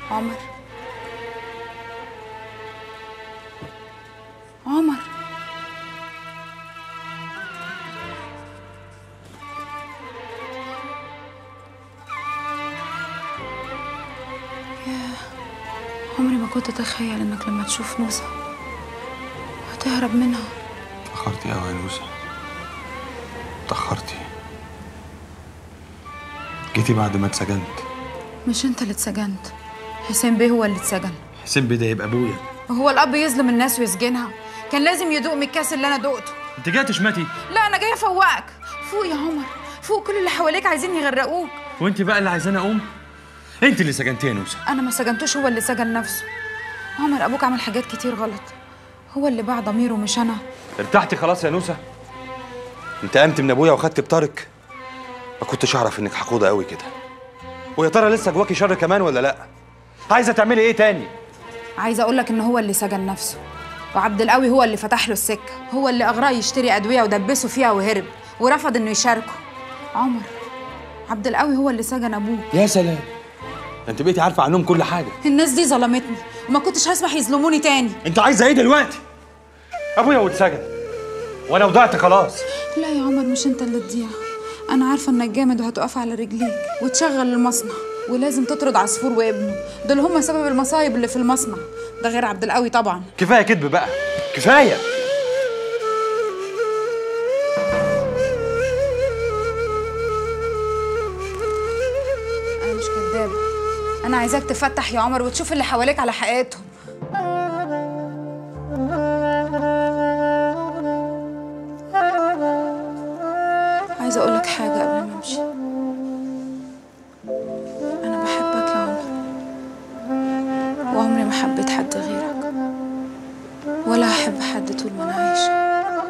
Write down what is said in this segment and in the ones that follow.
عمر عمر ياه، عمري ما كنت اتخيل انك لما تشوف نوسة هتهرب منها. اتأخرتي قوي يا نوسة، اتأخرتي. جيتي بعد ما اتسجنت. مش انت اللي اتسجنت، حسين بيه هو اللي اتسجن. حسين بيه ده يبقى ابويا. وهو الاب يظلم الناس ويسجنها؟ كان لازم يدوق من الكاس اللي انا دقته. انت جايه تشمتي؟ لا، انا جايه افوقك. فوق يا عمر، فوق. كل اللي حواليك عايزين يغرقوك. وانت بقى اللي عايزاني اقوم؟ انت اللي سجنتيه يا نوسة. انا ما سجنتوش، هو اللي سجن نفسه. عمر، ابوك عمل حاجات كتير غلط، هو اللي باع ضميره مش انا. ارتحتي خلاص يا نوسة؟ انتقمت من ابويا وخدت بطارك؟ ما كنتش اعرف انك حقودة قوي كده. ويا ترى لسه جواكي شر كمان ولا لا؟ عايزه تعملي ايه تاني؟ عايزه اقول لك ان هو اللي سجن نفسه، وعبد القوي هو اللي فتح له السكه، هو اللي اغراه يشتري ادويه ودبسه فيها وهرب ورفض انه يشاركه. عمر، عبد القوي هو اللي سجن ابوه. يا سلام، انت بقيتي عارفه عنهم كل حاجه. الناس دي ظلمتني وما كنتش هسمح يظلموني تاني. انت عايزه ايه دلوقتي؟ ابويا واتسجن وانا وضعت خلاص. لا يا عمر، مش انت اللي تضيع. انا عارفه انك جامد وهتقف على رجليك وتشغل المصنع، ولازم تطرد عصفور وابنه، دول هم سبب المصايب اللي في المصنع ده، غير عبد القوي طبعا. كفايه كدب بقى، كفايه. انا مش كدابه، انا عايزاك تفتح يا عمر وتشوف اللي حواليك على حقيقتهم. عايزه اقول لك حاجه قبل ما امشي. انا بحبك يا عمر، وعمري ما حبيت حد غيرك، ولا هحب حد طول ما انا عايشه.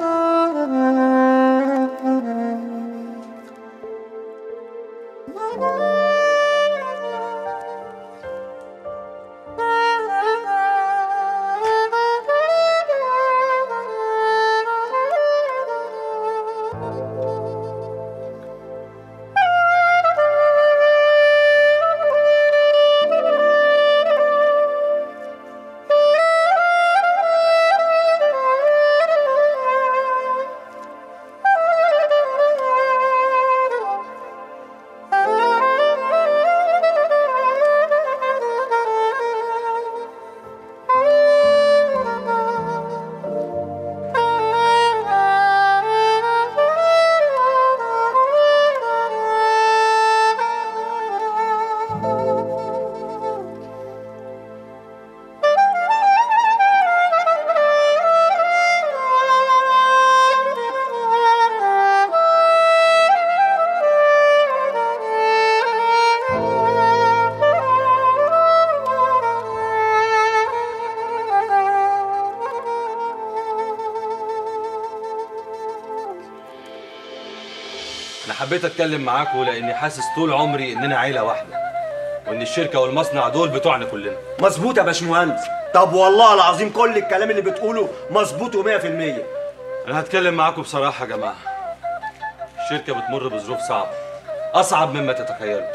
انا حبيت اتكلم معاكم لاني حاسس طول عمري اننا عيله واحده، وان الشركه والمصنع دول بتوعنا كلنا. مظبوط يا باشمهندس. طب والله العظيم كل الكلام اللي بتقوله مظبوط و100%. انا هتكلم معاكم بصراحه يا جماعه. الشركه بتمر بظروف صعبه، اصعب مما تتخيلوا.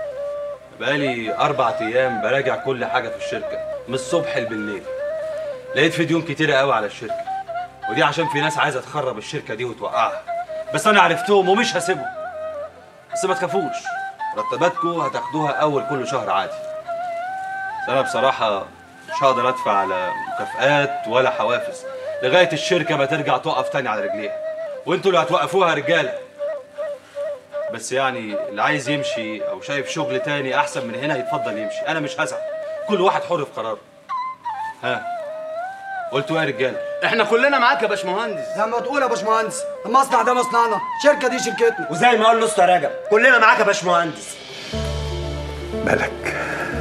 بقالي 4 ايام براجع كل حاجه في الشركه من الصبح بالليل. لقيت في ديون كتيره قوي على الشركه، ودي عشان في ناس عايزه تخرب الشركه دي وتوقعها. بس انا عرفتهم ومش هسيبهم. بس ما تخافوش، مرتباتكم هتاخدوها اول كل شهر عادي. بس انا بصراحه مش هقدر ادفع على مكافآت ولا حوافز لغايه الشركه ما ترجع تقف تاني على رجليها، وانتوا اللي هتوقفوها يا رجاله. بس يعني اللي عايز يمشي او شايف شغل تاني احسن من هنا يتفضل يمشي، انا مش هزعل. كل واحد حر في قراره. ها، قلتوا ايه يا رجاله؟ احنا كلنا معاك يا باشمهندس. زي ما تقول يا باشمهندس، المصنع ده مصنعنا، الشركه دي شركتنا، وزي ما قال الاسطى رجب كلنا معاك يا باشمهندس. ملك،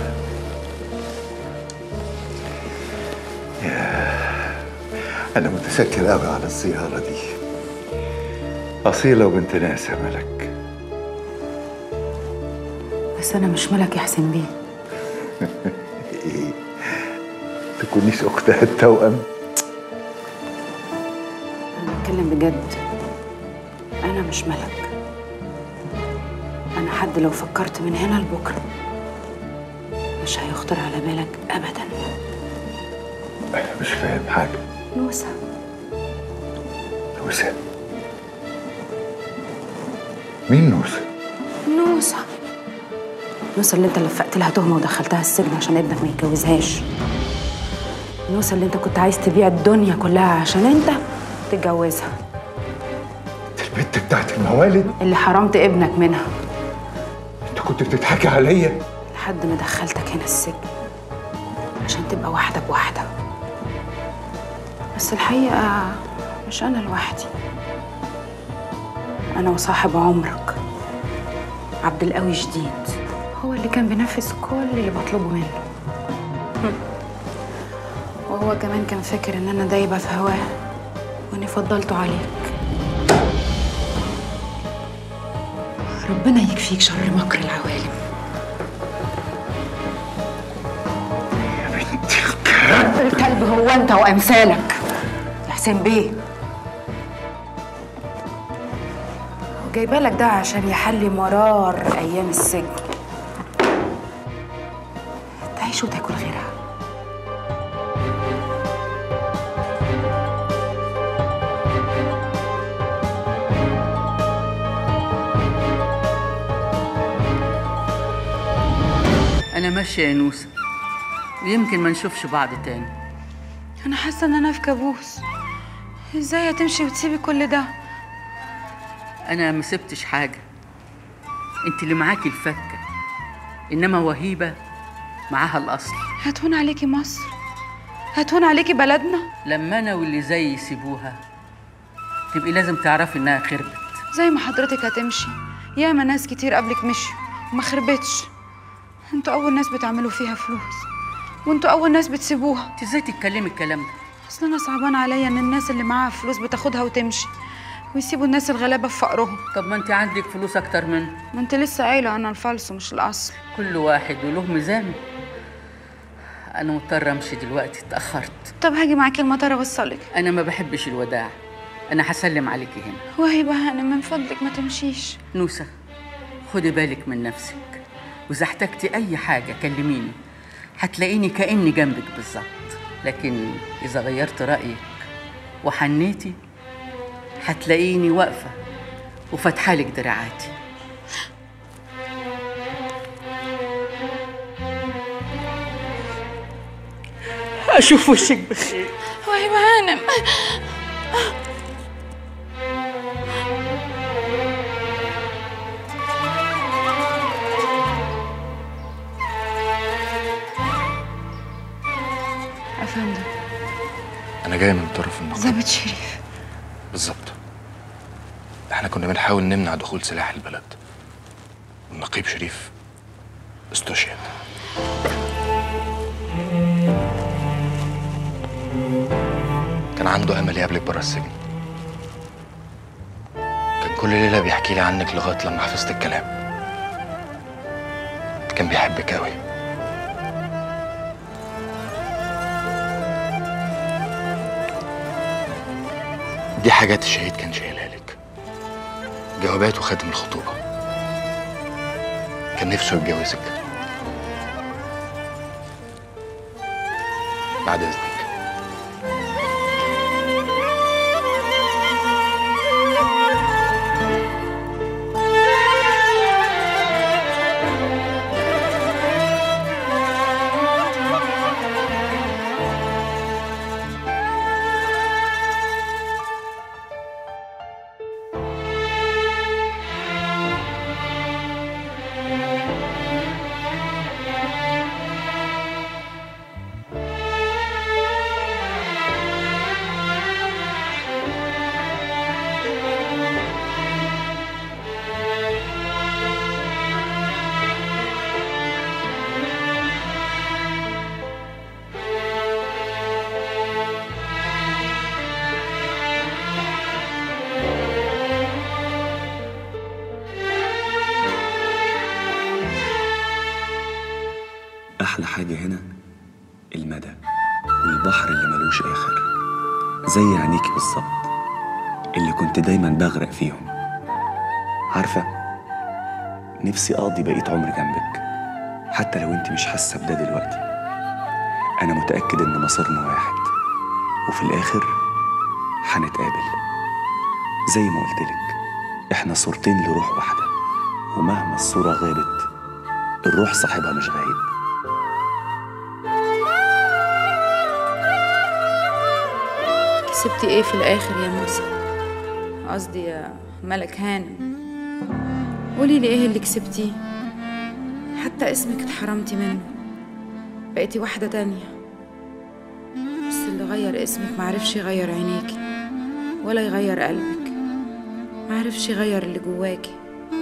أنا متشكر قوي على الزيارة دي. أصيلة وبنت ناس يا ملك. بس أنا مش ملك يا حسين بيه. إيه؟ تكونيش أختها التوأم؟ أنا بتكلم بجد، أنا مش ملك. أنا حد لو فكرت من هنا لبكرة مش هيخطر على بالك ابدا. انا مش فاهم حاجه. نوسة. نوسة؟ مين نوسة؟ نوسة. نوسة اللي انت لفقت لها تهمه ودخلتها السجن عشان ابنك ما يتجوزهاش. نوسة اللي انت كنت عايز تبيع الدنيا كلها عشان انت تتجوزها. البنت بتاعت الموالد اللي حرمت ابنك منها. انت كنت بتضحكي عليا لحد ما دخلتك هنا السجن عشان تبقى واحدة بواحدة. بس الحقيقة مش أنا لوحدي، أنا وصاحب عمرك عبد القوي جديد هو اللي كان بينفذ كل اللي بطلبه منه. وهو كمان كان فاكر إن أنا دايبة في هواه وإني فضلته عليك. ربنا يكفيك شر مكر العوالم. يا بنتي الكلب. الكلب هو أنت وأمثالك يا حسين بيه. وجايبه لك ده عشان يحلي مرار أيام السجن، تعيش وتاكل غيرها. أنا ماشية يا نوسة، ويمكن ما نشوفش بعض تاني. أنا حاسة إن أنا في كابوس. إزاي هتمشي وتسيبي كل ده؟ أنا ما سبتش حاجة، أنت اللي معاكي الفكة، إنما وهيبة معاها الأصل. هتهون عليكي مصر، هتهون عليكي بلدنا. لما أنا واللي زيي يسيبوها تبقي لازم تعرفي إنها خربت. زي ما حضرتك هتمشي، ياما ناس كتير قبلك مشوا وما خربتش. انتوا أول ناس بتعملوا فيها فلوس، وانتوا أول ناس بتسيبوها. أنت إزاي تتكلمي الكلام ده؟ أصل أنا صعبان عليا إن الناس اللي معاها فلوس بتاخدها وتمشي ويسيبوا الناس الغلابة في فقرهم. طب ما أنت عندك فلوس أكتر منه. ما انت لسه قايلة أنا الفلس ومش الأصل. كل واحد وله ميزانه. أنا مضطرة أمشي دلوقتي، اتأخرت. طب هاجي معاكي المطار أوصلك. أنا ما بحبش الوداع، أنا هسلم عليكي هنا. وهيبة هانم من فضلك ما تمشيش. نوسة، خدي بالك من نفسك، وإذا احتجتي أي حاجة كلميني، هتلاقيني كأني جنبك بالظبط. لكن إذا غيرت رأيك وحنيتي هتلاقيني واقفة وفتحالك دراعاتي. أشوف وشك بخير. وهيبة هانم. أفندم، أنا جاي من طرف النقيب. ظابط شريف. بالظبط. احنا كنا بنحاول نمنع دخول سلاح البلد، والنقيب شريف استشهد. كان عنده أمل يقابلك برا السجن. كان كل ليلة بيحكي لي عنك لغاية لما حفظت الكلام. كان بيحبك أوي. دي حاجات الشهيد كان شايلها لك، جوابات وخاتم الخطوبة. كان نفسه يتجوزك. بعد إذنك. أحلى حاجة هنا المدى والبحر اللي ملوش آخر، زي عينيكي بالظبط اللي كنت دايما بغرق فيهم. عارفة، نفسي أقضي بقية عمري جنبك حتى لو انت مش حاسة بده دلوقتي، أنا متأكد إن مصيرنا واحد، وفي الآخر هنتقابل. زي ما قلتلك، إحنا صورتين لروح واحدة، ومهما الصورة غابت الروح صاحبها مش غايب. كسبتي ايه في الاخر يا موسى؟ قصدي يا ملك هانم، قولي لي ايه اللي كسبتيه؟ حتى اسمك اتحرمتي منه، بقيتي واحدة تانية. بس اللي غير اسمك معرفش يغير عينيكي ولا يغير قلبك، معرفش يغير اللي جواكي.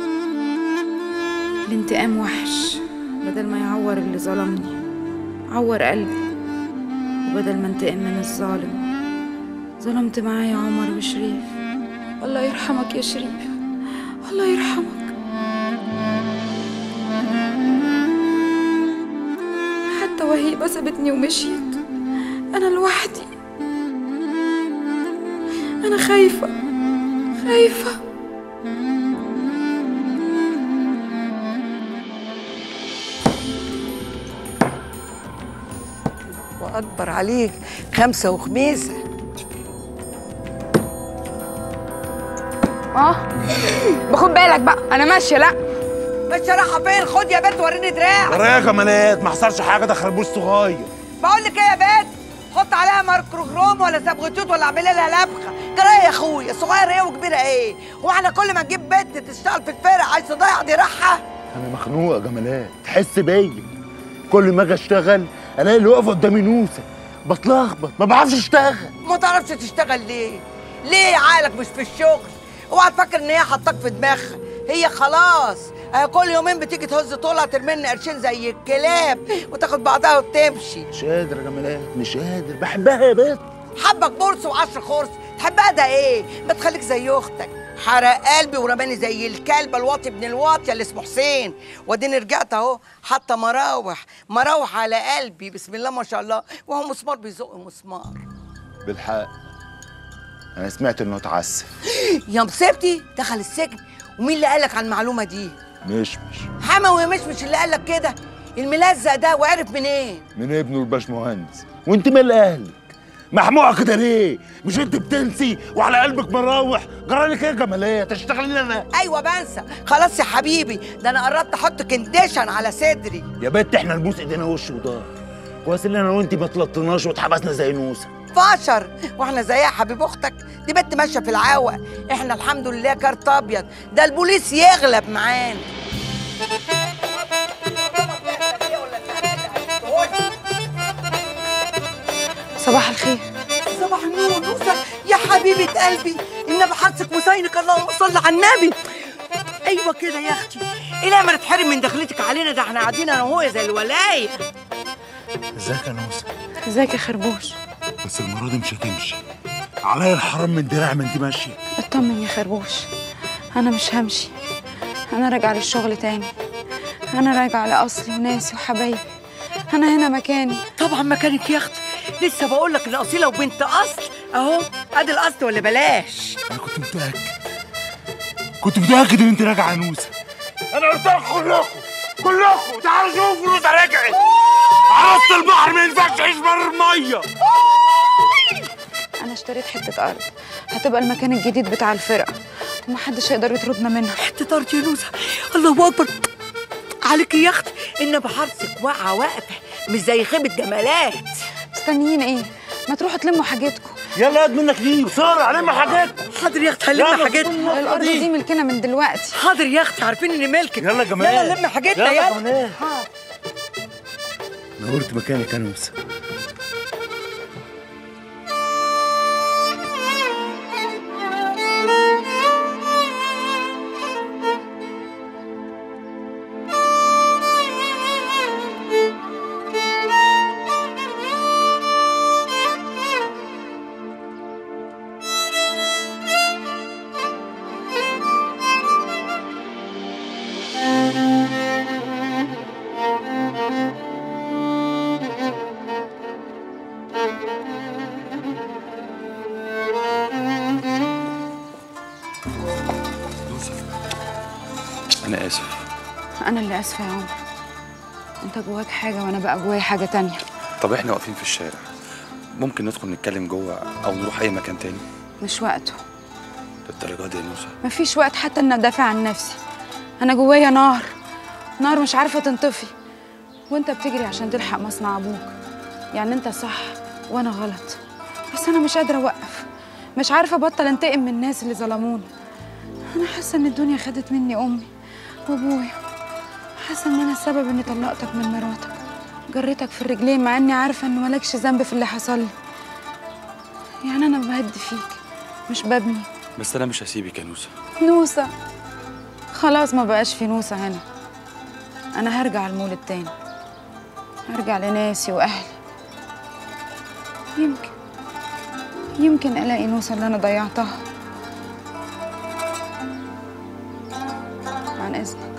الانتقام وحش، بدل ما يعور اللي ظلمني عور قلبي، وبدل ما انتقم من الظالم ظلمت معايا عمر وشريف. الله يرحمك يا شريف، الله يرحمك. حتى وهيبة سابتني ومشيت، أنا لوحدي. أنا خايفة خايفة. وأكبر عليك 5 وخميسة. باخد بالك بقى، أنا ماشية. لأ ماشية رايحة فين؟ خد يا بنت وريني دراعك. ورايا يا جمالات، ما حصلش حاجه، ده خربوش صغير. بقول لك ايه يا بنت، حط عليها ماركروغروم ولا صبغتوت ولا اعملي لها لبخه. جرايه يا اخويا، صغير ايه وكبيره ايه؟ واحنا كل ما نجيب بنت تشتغل في الفرق عايز تضيع دراعها؟ انا مخنوق يا جمالات، تحس بيا كل ما اجي اشتغل الاقي اللي واقف قدامي نوسه، بتلخبط، ما بعرفش اشتغل. ما تعرفش تشتغل ليه؟ ليه عقلك مش في الشغل؟ اوعى تفكر ان هي حطاك في دماغها، هي خلاص كل يومين بتيجي تهز طولها ترمي قرشين زي الكلاب وتاخد بعضها وتمشي. مش قادر يا جمالات، مش قادر، بحبها يا بنت. حبك بورس و10 خرص، تحبها ده ايه؟ ما تخليك زي اختك. حرق قلبي ورماني زي الكلب الواطي ابن الواطيه اللي اسمه حسين، واديني رجعت اهو حتى مراوح على قلبي، بسم الله ما شاء الله، وهو مسمار بيزق مسمار. بالحق انا سمعت انه اتعسف. يا مصيبتي، دخل السجن. ومين اللي قالك على المعلومه دي؟ مش حموي مش اللي قالك كده؟ الملزق ده وعرف منين؟ إيه؟ من ابنه الباشمهندس. وانت مال اهلك؟ محموقه كده ليه؟ مش انت بتنسي وعلى قلبك مراوح؟ جرالك ايه يا جمالات؟ تشتغلي انا؟ ايوه بنسى، خلاص يا حبيبي، ده انا قربت احط كنديشن على صدري. يا بنت احنا نبوس ايدينا وش وضهر. كويس ان انا وانت ما تلطناش واتحبسنا زي نوسه. فاشر واحنا زيها حبيب اختك، دي بنت ماشيه في العوا، احنا الحمد لله كارت ابيض، ده البوليس يغلب معانا. صباح الخير. صباح النور نوسه يا حبيبه قلبي، النبي حرصك وصينك، اللهم صل على النبي. ايوه كده يا اختي، ايه ما تتحرم من دخلتك علينا، ده احنا قاعدين انا وهو زي الولايه. ازيك يا نوسه؟ ازيك يا خربوش؟ بس المره دي مش هتمشي عليا الحرام من دراع ما انت ماشيه. اطمن يا خربوش، انا مش همشي، انا راجعه للشغل تاني، انا راجعه لاصلي وناسي وحبايبي، انا هنا مكاني. طبعا مكانك يا اختي، لسه بقول لك الاصيله وبنت اصل اهو، ادي الاصل ولا بلاش. انا كنت متاكد ان انت راجعه نوسه. انا قلت لكم كلكم تعالوا شوفوا نوسه رجعت. عروسه البحر ما ينفعش تعيش بره الميه. انا اشتريت حته ارض هتبقى المكان الجديد بتاع الفرقه، ومحدش هيقدر يطردنا منها. حته ارض يا نوسه، الله اكبر عليك يا اختي، ان بحرصك واقفه مش زي خيبه جمالات. مستنيين ايه؟ ما تروحوا تلموا حاجتكم. يلا قد منك ليه بسرعه، لم حاجاتكم. حاضر يا اختي، هنلم حاجتنا. الارض دي ملكنا من دلوقتي. حاضر يا اختي، عارفين ان ملكك. يلا يا جمال، يلا لم حاجتنا. يلا جمال. نورت مكانك يا نوسه. أنا آسف. أنا اللي آسفة يا عمر. انت جواك حاجه وانا بقى جوايا حاجه تانية. طب احنا واقفين في الشارع، ممكن ندخل نتكلم جوه او نروح اي مكان تاني؟ مش وقته. للدرجه دي يا نوسه؟ مفيش وقت حتى ان ادافع عن نفسي. انا جوايا نار، نار مش عارفه تنطفي، وانت بتجري عشان تلحق مصنع ابوك. يعني انت صح وانا غلط، بس انا مش قادره اوقف، مش عارفه ابطل انتقم من الناس اللي ظلموني. انا حاسه ان الدنيا خدت مني امي وابويا، حاسه ان انا السبب اني طلقتك من مراتك، جريتك في الرجلين مع اني عارفه انه مالكش ذنب في اللي حصل لي. يعني انا بهد فيك مش ببني. بس انا مش هسيبك يا نوسه. نوسه؟ خلاص ما بقاش في نوسه هنا. انا هرجع المولد تاني، هرجع لناسي واهلي. يمكن الاقي نوسه اللي انا ضيعتها. عن اذنك.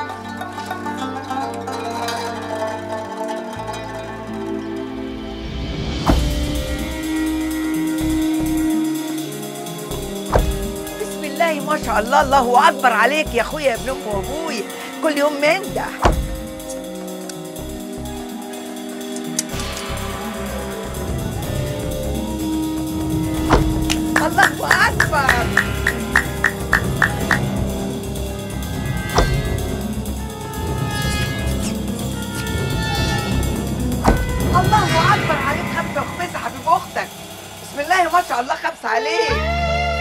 بسم الله ما شاء الله، الله اكبر عليك يا اخويا يا ابن امي وابويا، كل يوم منجح. الله اكبر. الله اكبر عليك، خمسه وخمسه حبيب اختك. بسم الله ما شاء الله، خمسه عليك.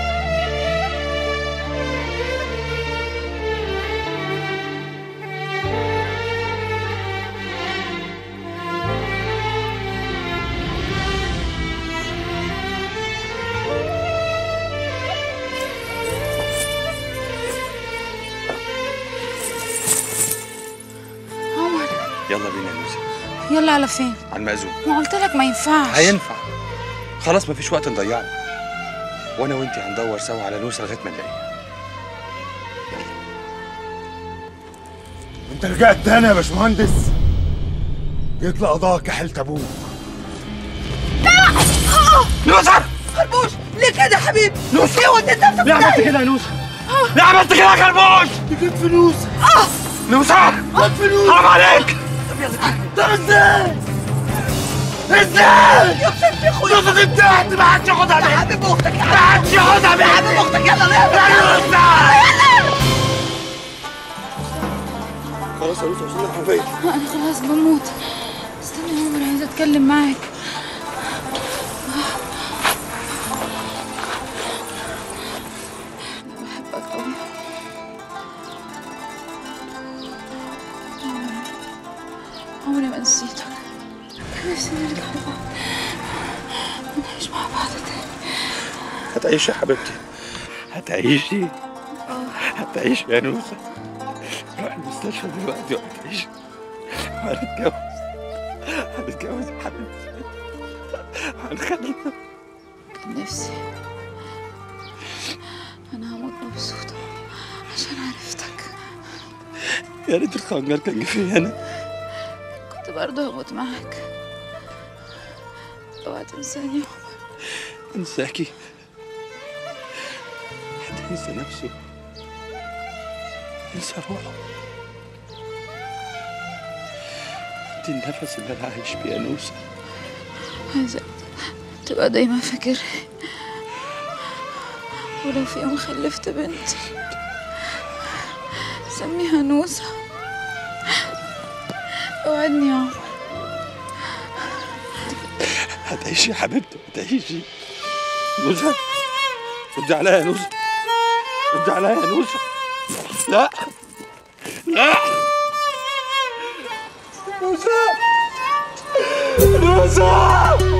يلا بينا يا نوسه. يلا على فين؟ على المأذون. ما قلت لك ما ينفعش. هينفع، خلاص مفيش وقت نضيعه، وانا وانتي هندور سوا على نوسه لغايه ما نلاقيها. انت رجعت تاني يا باشمهندس؟ جيت لقضاك يا حلت ابوك. نوسه خربوش، ليه كده يا حبيبي؟ نوسه ليه وديت نفسك؟ ليه عملت كده يا نوسه؟ ليه عملت كده يا خربوش؟ جيت في نوسه. نوسه جيت في نوسه، حرام عليك. طب ازاي؟ ازاي؟ يا ستي يا اخويا، نوسه دي بتاعتي، ما حدش ياخدها مني. يا حبيب اختك، ما حدش ياخدها مني. يا حبيب اختك، يلا يلا يا نوسه. يلا. خلاص يا نوسه، وصلنا الحنفيه. انا خلاص بموت. استنى يا عمر، عايزه اتكلم معاك. انا بحبك قوي. عمري ما نسيتك. نفسي نرجع لبعض ونعيش مع بعض تاني. هتعيشي يا حبيبتي، هتعيشي. هتعيشي يا نوسه. روح المستشفى دلوقتي وهتعيشي هنتجوز يا حبيبتي، هنخلف. كان نفسي انا هموت مبسوطه عشان عرفتك. يا ريت الخنجر كان جه فيا انا. كنت برضه هموت معاك. اوعى تنساني يا عمر. انساكي؟ حد ينسى نفسه ينسى روحه. انت النفس اللي انا عايش بيه يا نوسه. عايزك تبقى دايما فاكرني، ولو في يوم خلفت بنت سميها نوسه. اوعدني يا عمر. هتعيشي يا حبيبتي، هتعيشي. نوسه ردي عليا يا نوسه، ردي عليا يا نوسه. لا لا نوسه، نوسه.